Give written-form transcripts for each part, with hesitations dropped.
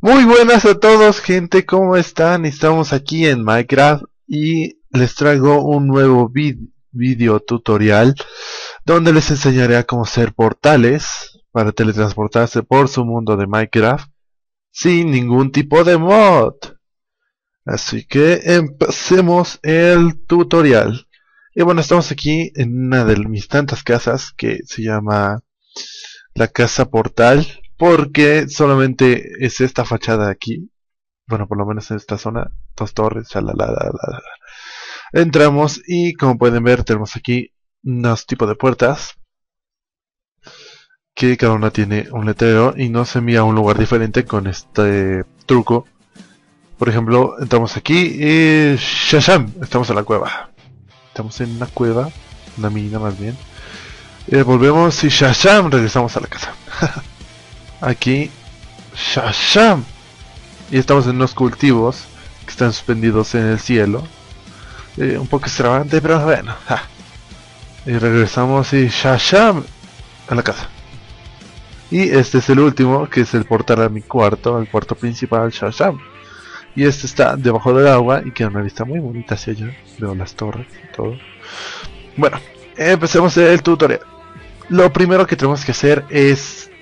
Muy buenas a todos, gente, ¿cómo están? Estamos aquí en Minecraft y les traigo un nuevo video tutorial donde les enseñaré a cómo hacer portales para teletransportarse por su mundo de Minecraft sin ningún tipo de mod. Así que empecemos el tutorial. Y bueno, estamos aquí en una de mis tantas casas que se llama la casa portal, porque solamente es esta fachada de aquí. Bueno, por lo menos en esta zona, dos torres, chalalala. Entramos y como pueden ver tenemos aquí unos tipos de puertas que cada una tiene un letrero y nos envía a un lugar diferente con este truco. Por ejemplo, entramos aquí y ¡shasham! Estamos en la cueva. Estamos en una cueva, una mina más bien. Volvemos y ¡shasham! Regresamos a la casa. Aquí ¡shasham! Y estamos en unos cultivos que están suspendidos en el cielo. Un poco extravagante, pero bueno. ¡Ja! Y regresamos y ¡shasham! A la casa. Y este es el último, que es el portal a mi cuarto, el cuarto principal, ¡shasham! Y este está debajo del agua y queda una vista muy bonita hacia allá. Veo las torres y todo. Bueno, empecemos el tutorial. Lo primero que tenemos que hacer es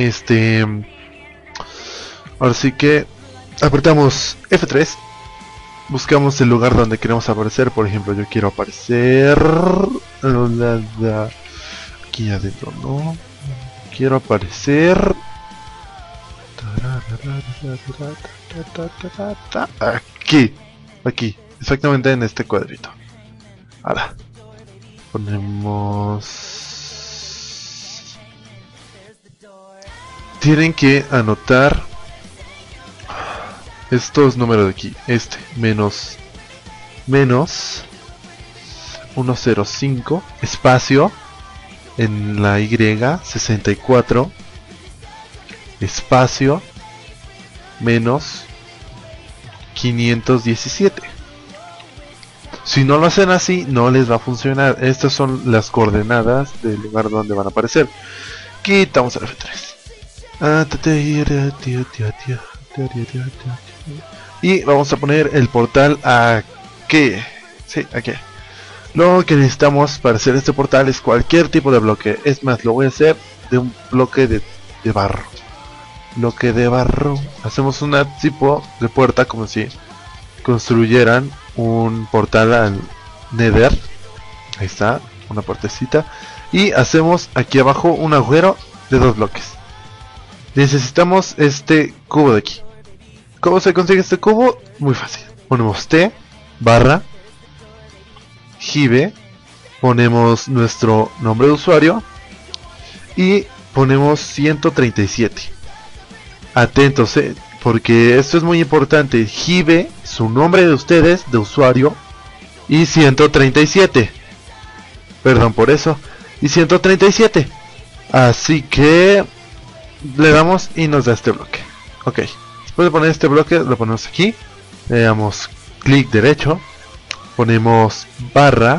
ahora sí que apretamos F3, buscamos el lugar donde queremos aparecer. Por ejemplo, yo quiero aparecer aquí adentro, ¿no? Quiero aparecer aquí, exactamente en este cuadrito. Ahora ponemos, tienen que anotar estos números de aquí. Este menos 105 espacio en la Y, 64 espacio menos 517. Si no lo hacen así, no les va a funcionar. Estas son las coordenadas del lugar donde van a aparecer. Quitamos el F3 y vamos a poner el portal aquí. Sí, aquí. Lo que necesitamos para hacer este portal es cualquier tipo de bloque. Es más, lo voy a hacer de un bloque de barro. Bloque de barro. Hacemos una tipo de puerta, como si construyeran un portal al Nether. Ahí está, una puertecita. Y hacemos aquí abajo un agujero de 2 bloques. Necesitamos este cubo de aquí. ¿Cómo se consigue este cubo? Muy fácil. Ponemos T barra Jive, ponemos nuestro nombre de usuario y ponemos 137. Atentos, porque esto es muy importante. Jive, su nombre de ustedes, de usuario, y 137. Perdón por eso. Y 137. Así que le damos y nos da este bloque. Ok. Después de poner este bloque, lo ponemos aquí. Le damos clic derecho. Ponemos barra.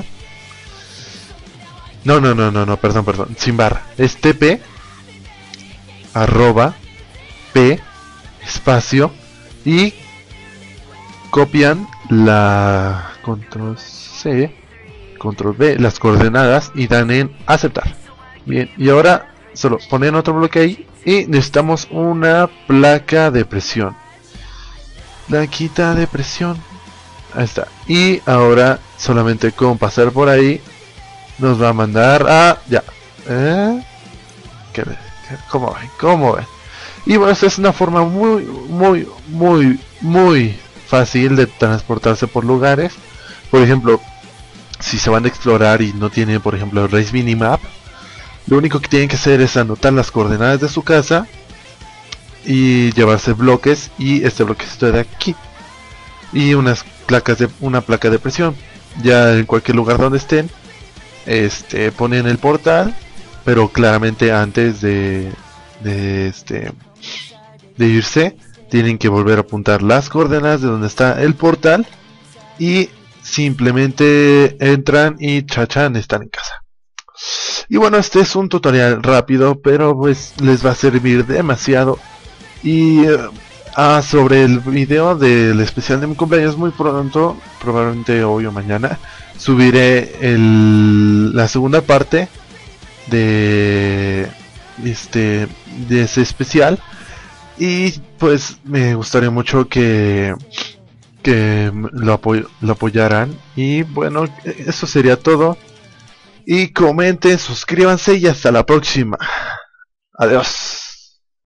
No, perdón. Sin barra. Es tp arroba p espacio y copian la control C, control V, las coordenadas y dan en aceptar. Bien, y ahora solo ponen otro bloque ahí y necesitamos una placa de presión. Plaquita de presión. Ahí está. Y ahora solamente con pasar por ahí nos va a mandar a ya. ¿Cómo ven? Y bueno, esta es una forma muy fácil de transportarse por lugares. Por ejemplo, si se van a explorar y no tienen, por ejemplo, el Race Minimap, lo único que tienen que hacer es anotar las coordenadas de su casa y llevarse bloques y este bloquecito de aquí y una placa de presión. Ya en cualquier lugar donde estén, ponen el portal, pero claramente antes de irse tienen que volver a apuntar las coordenadas de donde está el portal y simplemente entran y chachan, están en casa. Y bueno, este es un tutorial rápido, pero pues les va a servir demasiado. Y Sobre el video del especial de mi cumpleaños, muy pronto, probablemente hoy o mañana, subiré la segunda parte de de ese especial. Y pues me gustaría mucho que lo apoyaran. Y bueno, eso sería todo. Y comenten, suscríbanse y hasta la próxima. Adiós.